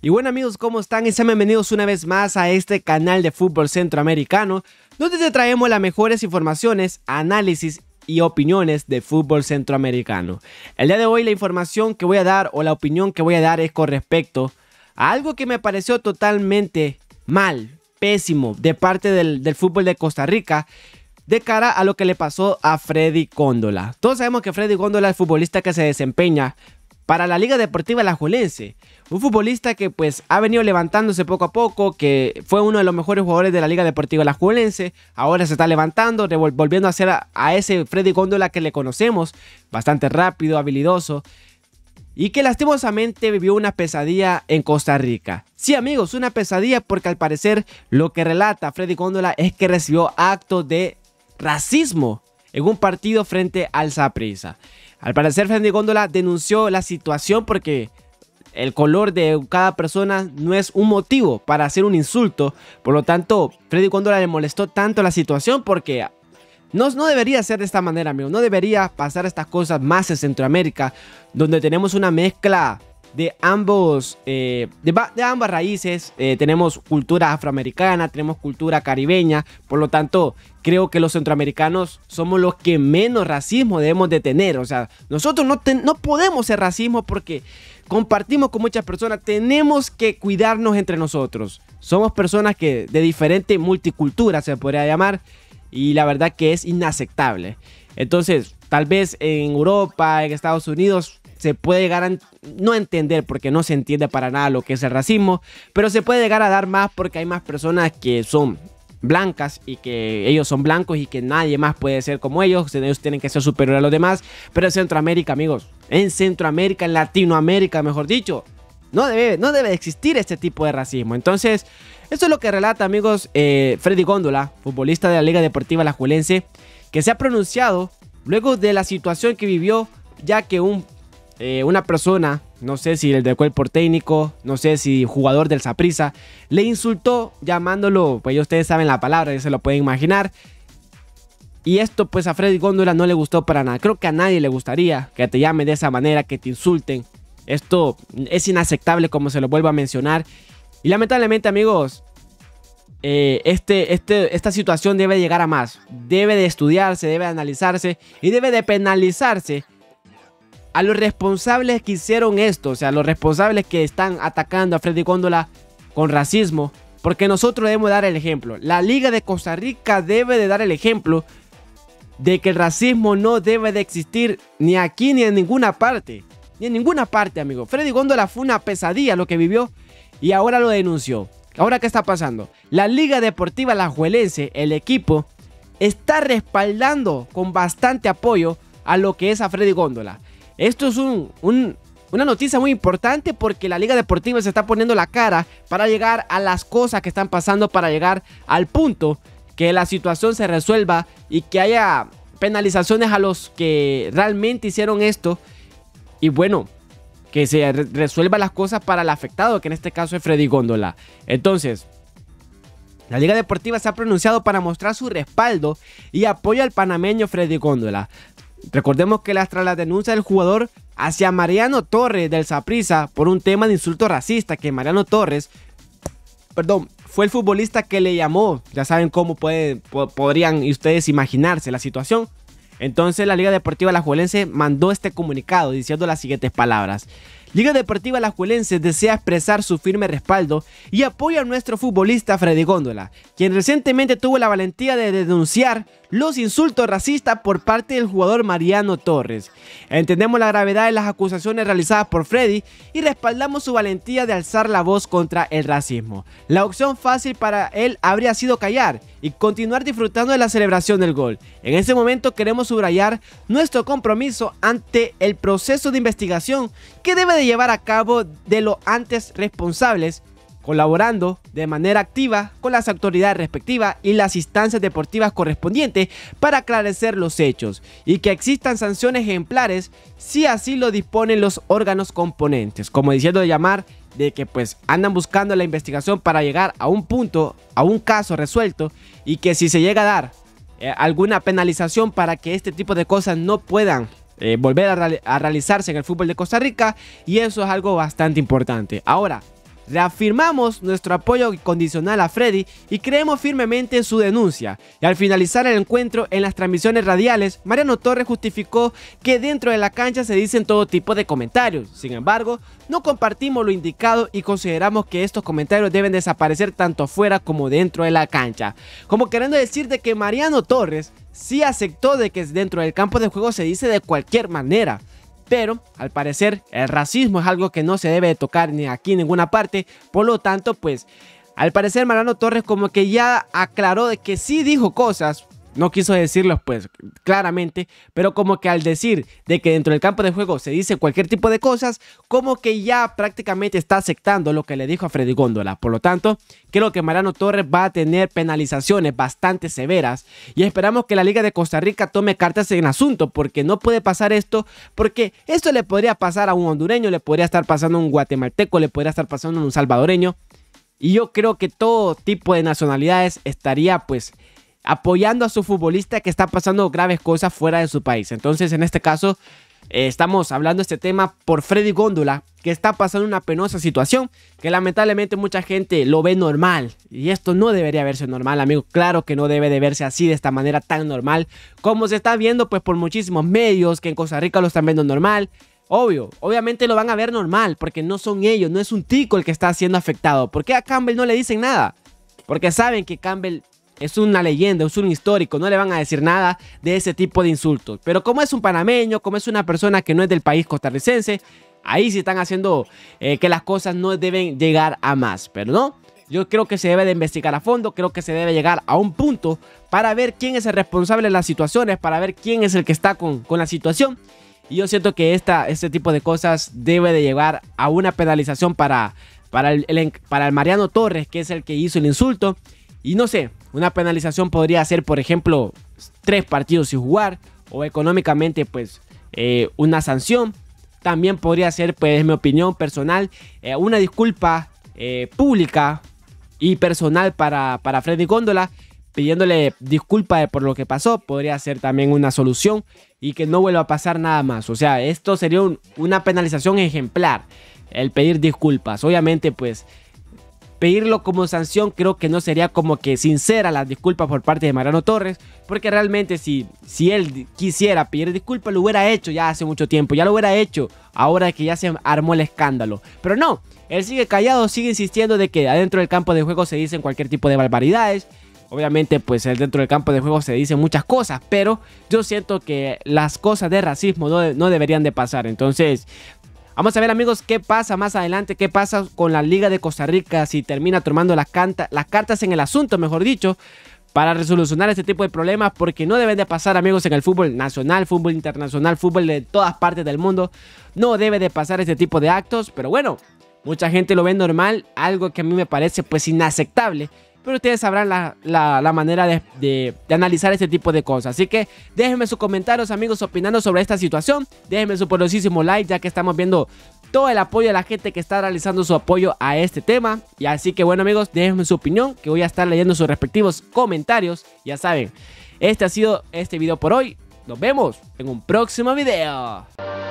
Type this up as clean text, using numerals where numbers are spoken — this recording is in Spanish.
Y bueno amigos, ¿cómo están? Y sean bienvenidos una vez más a este canal de fútbol centroamericano, donde te traemos las mejores informaciones, análisis y opiniones de fútbol centroamericano. El día de hoy la información que voy a dar o la opinión que voy a dar es con respecto a algo que me pareció totalmente mal, pésimo de parte del fútbol de Costa Rica, de cara a lo que le pasó a Freddy Góndola. Todos sabemos que Freddy Góndola es el futbolista que se desempeña para la Liga Deportiva Alajuelense, un futbolista que pues ha venido levantándose poco a poco, que fue uno de los mejores jugadores de la Liga Deportiva Alajuelense, ahora se está levantando, volviendo a ser a ese Freddy Góndola que le conocemos, bastante rápido, habilidoso, y que lastimosamente vivió una pesadilla en Costa Rica. Sí amigos, una pesadilla porque al parecer lo que relata Freddy Góndola es que recibió actos de racismo en un partido frente al Saprissa. Al parecer Freddy Góndola denunció la situación porque el color de cada persona no es un motivo para hacer un insulto. Por lo tanto, Freddy Góndola le molestó tanto la situación porque no debería ser de esta manera, amigo. No debería pasar estas cosas más en Centroamérica, donde tenemos una mezcla de ambas raíces. Tenemos cultura afroamericana, tenemos cultura caribeña. Por lo tanto, creo que los centroamericanos somos los que menos racismo debemos de tener. O sea, nosotros no podemos ser racismo porque compartimos con muchas personas. Tenemos que cuidarnos entre nosotros. Somos personas que de diferente multicultura se podría llamar. Y la verdad que es inaceptable. Entonces, tal vez en Europa, en Estados Unidos, se puede llegar a no entender porque no se entiende para nada lo que es el racismo, pero se puede llegar a dar más porque hay más personas que son blancas y que ellos son blancos y que nadie más puede ser como ellos tienen que ser superiores a los demás. Pero en Centroamérica, amigos, en Centroamérica, en Latinoamérica, mejor dicho, no debe existir este tipo de racismo. Entonces, esto es lo que relata, amigos, Freddy Góndola, futbolista de la Liga Deportiva Alajuelense, que se ha pronunciado luego de la situación que vivió, ya que una persona, no sé si el del cuerpo técnico, no sé si jugador del Saprissa, le insultó llamándolo, pues ya ustedes saben la palabra, ya se lo pueden imaginar. Y esto pues a Freddy Góndola no le gustó para nada. Creo que a nadie le gustaría que te llamen de esa manera, que te insulten. Esto es inaceptable, como se lo vuelvo a mencionar. Y lamentablemente, amigos, esta situación debe llegar a más. Debe de estudiarse, debe de analizarse y debe de penalizarse a los responsables que hicieron esto, o sea, los responsables que están atacando a Freddy Góndola con racismo, porque nosotros debemos dar el ejemplo. La Liga de Costa Rica debe de dar el ejemplo de que el racismo no debe de existir ni aquí ni en ninguna parte. Ni en ninguna parte, amigo. Freddy Góndola fue una pesadilla lo que vivió y ahora lo denunció. Ahora, ¿qué está pasando? La Liga Deportiva Alajuelense, el equipo, está respaldando con bastante apoyo a lo que es a Freddy Góndola. Esto es una noticia muy importante porque la Liga Deportiva se está poniendo la cara para llegar a las cosas que están pasando, para llegar al punto que la situación se resuelva y que haya penalizaciones a los que realmente hicieron esto. Y bueno, que se resuelvan las cosas para el afectado, que en este caso es Freddy Góndola. Entonces, la Liga Deportiva se ha pronunciado para mostrar su respaldo y apoyo al panameño Freddy Góndola. Recordemos que tras la denuncia del jugador hacia Mariano Torres del Saprissa por un tema de insulto racista, que Mariano Torres, fue el futbolista que le llamó. Ya saben cómo podrían ustedes imaginarse la situación. Entonces la Liga Deportiva Alajuelense mandó este comunicado diciendo las siguientes palabras: Liga Deportiva Alajuelense desea expresar su firme respaldo y apoyo a nuestro futbolista Freddy Góndola, quien recientemente tuvo la valentía de denunciar los insultos racistas por parte del jugador Mariano Torres. Entendemos la gravedad de las acusaciones realizadas por Freddy y respaldamos su valentía de alzar la voz contra el racismo. La opción fácil para él habría sido callar y continuar disfrutando de la celebración del gol. En este momento queremos subrayar nuestro compromiso ante el proceso de investigación que debe de llevar a cabo de los antes responsables, colaborando de manera activa con las autoridades respectivas y las instancias deportivas correspondientes para aclarecer los hechos y que existan sanciones ejemplares si así lo disponen los órganos componentes, como diciendo de llamar de que pues andan buscando la investigación para llegar a un punto, a un caso resuelto, y que si se llega a dar alguna penalización para que este tipo de cosas no puedan volver a realizarse en el fútbol de Costa Rica, y eso es algo bastante importante. Ahora, reafirmamos nuestro apoyo incondicional a Freddy y creemos firmemente en su denuncia. Y al finalizar el encuentro en las transmisiones radiales, Mariano Torres justificó que dentro de la cancha se dicen todo tipo de comentarios. Sin embargo, no compartimos lo indicado y consideramos que estos comentarios deben desaparecer tanto fuera como dentro de la cancha. Como queriendo decir de que Mariano Torres sí aceptó de que dentro del campo de juego se dice de cualquier manera. Pero, al parecer, el racismo es algo que no se debe de tocar ni aquí en ninguna parte. Por lo tanto, pues, al parecer Mariano Torres como que ya aclaró de que sí dijo cosas. No quiso decirlo pues claramente, pero como que al decir de que dentro del campo de juego se dice cualquier tipo de cosas, como que ya prácticamente está aceptando lo que le dijo a Freddy Góndola. Por lo tanto, creo que Mariano Torres va a tener penalizaciones bastante severas y esperamos que la Liga de Costa Rica tome cartas en el asunto, porque no puede pasar esto, porque esto le podría pasar a un hondureño, le podría estar pasando a un guatemalteco, le podría estar pasando a un salvadoreño, y yo creo que todo tipo de nacionalidades estaría pues apoyando a su futbolista que está pasando graves cosas fuera de su país. Entonces, en este caso, estamos hablando de este tema por Freddy Góndola, que está pasando una penosa situación, que lamentablemente mucha gente lo ve normal. Y esto no debería verse normal, amigo. Claro que no debe de verse así, de esta manera tan normal, como se está viendo pues por muchísimos medios, que en Costa Rica lo están viendo normal. Obviamente lo van a ver normal, porque no son ellos, no es un tico el que está siendo afectado. ¿Por qué a Campbell no le dicen nada? Porque saben que Campbell es una leyenda, es un histórico, no le van a decir nada de ese tipo de insultos. Pero como es un panameño, como es una persona que no es del país costarricense, ahí sí están haciendo que las cosas no deben llegar a más. Pero no, yo creo que se debe de investigar a fondo, creo que se debe llegar a un punto para ver quién es el responsable de las situaciones, para ver quién es el que está con la situación. Y yo siento que este tipo de cosas debe de llevar a una penalización para el Mariano Torres, que es el que hizo el insulto. Y no sé, una penalización podría ser, por ejemplo, 3 partidos sin jugar, o económicamente pues una sanción. También podría ser, pues en mi opinión personal, una disculpa pública y personal para Freddy Góndola, pidiéndole disculpa por lo que pasó. Podría ser también una solución y que no vuelva a pasar nada más. O sea, esto sería una penalización ejemplar, el pedir disculpas. Obviamente pues pedirlo como sanción creo que no sería como que sincera la disculpa por parte de Mariano Torres, porque realmente si él quisiera pedir disculpas lo hubiera hecho ya hace mucho tiempo, ya lo hubiera hecho ahora que ya se armó el escándalo. Pero no, él sigue callado, sigue insistiendo de que adentro del campo de juego se dicen cualquier tipo de barbaridades. Obviamente pues dentro del campo de juego se dicen muchas cosas, pero yo siento que las cosas de racismo no deberían de pasar. Entonces vamos a ver, amigos, qué pasa más adelante, qué pasa con la Liga de Costa Rica, si termina tomando las cartas en el asunto, mejor dicho, para resolucionar este tipo de problemas, porque no deben de pasar, amigos, en el fútbol nacional, fútbol internacional, fútbol de todas partes del mundo. No debe de pasar este tipo de actos, pero bueno, mucha gente lo ve normal, algo que a mí me parece pues inaceptable. Pero ustedes sabrán la manera de analizar este tipo de cosas. Así que déjenme sus comentarios, amigos, opinando sobre esta situación. Déjenme su poderosísimo like, ya que estamos viendo todo el apoyo de la gente que está realizando su apoyo a este tema. Y así que bueno, amigos, déjenme su opinión, que voy a estar leyendo sus respectivos comentarios. Ya saben, este ha sido este video por hoy. Nos vemos en un próximo video.